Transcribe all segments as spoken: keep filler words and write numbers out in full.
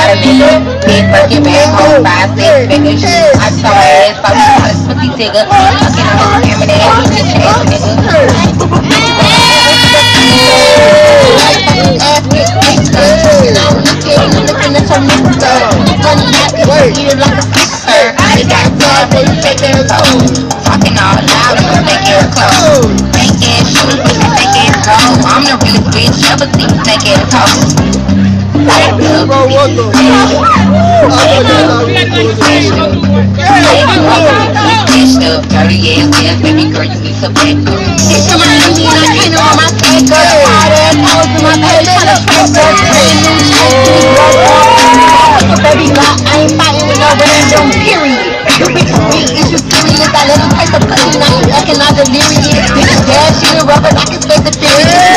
a nigga. Big Birkin bag, home five, six figures. I saw my ass, so we call it pussy tigger. Fucking on this camera, that ass, bitch ass nigga. I got club and fake ass hoes. Talking all loud, but fake ass clothes. Fake ass shoes, but fake ass clothes. I'm the realest bitch ever seen fake ass hoes. Fake love, dirty ass ass, baby girl, you need some back up. It's your money, I can't know my back up. All that hoes in my page, tryna track up. Baby girl, I ain't fighting with no random period. You bitch weak, is you serious? I let you taste the pussy, now you acting all delirious. Bitch, gas, you the rubber, I can space the period.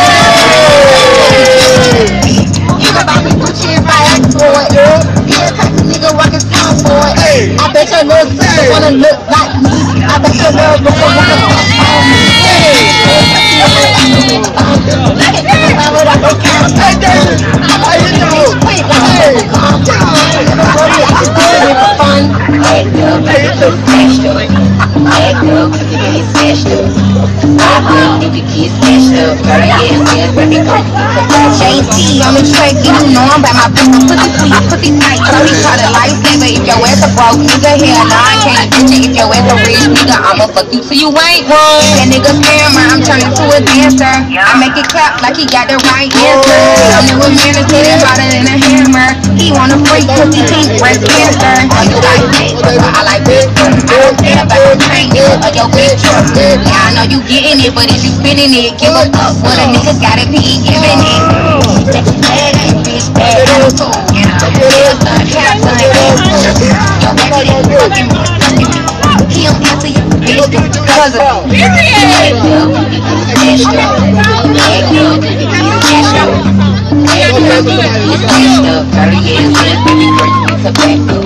You about to put you if I ask for it. Yeah, type of nigga rockin' town for it. I bet your little sister wanna look like me. I bet your little brother wanna fuck on me. Look at this, I would have no count. Hey, David, how you doing? Wait, hey, calm down. I'm doing it for fun. Act up, it's so special. Act up, it's special. Act up, if you get special. Girl, yes, yes, baby, come. J C on the track, you know I'm by my pussy, pussy sweet, pussy tight. So he call it lifesaver. If your ass a broke nigga, hell nah, I can't get you. If your ass a rich nigga, I'ma fuck you till you ain't one. That nigga scammer, I'm turning to a dancer. I make it clap like he got the right answer. I'm new man is hitting harder than a hammer. He wanna freak cause he can't breast cancer. Oh, you like that? I like this. I don't care about the paint or your bitch truck. Yeah, I know you getting it, but if you spinning it, give a fuck what a nigga gotta be giving it. Sexy bad ass bitch, bad ass too. You know, real son, half son, half son. Yo, baby, that fucking me, fucking me. He don't answer you, bitch, because of me. Act up, it's special. Act up, it's special. Act up, it's special. thirty years, baby girl, you get some back up.